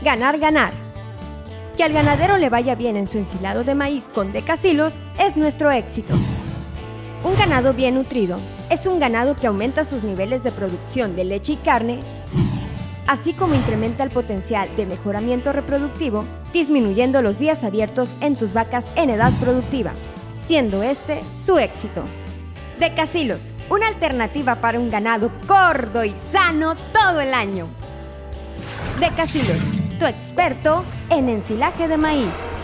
Ganar, ganar. Que al ganadero le vaya bien en su ensilado de maíz con Decasilos es nuestro éxito. Un ganado bien nutrido es un ganado que aumenta sus niveles de producción de leche y carne, así como incrementa el potencial de mejoramiento reproductivo, disminuyendo los días abiertos en tus vacas en edad productiva, siendo este su éxito. Decasilos, una alternativa para un ganado gordo y sano todo el año. Decasilos, tu experto en ensilaje de maíz.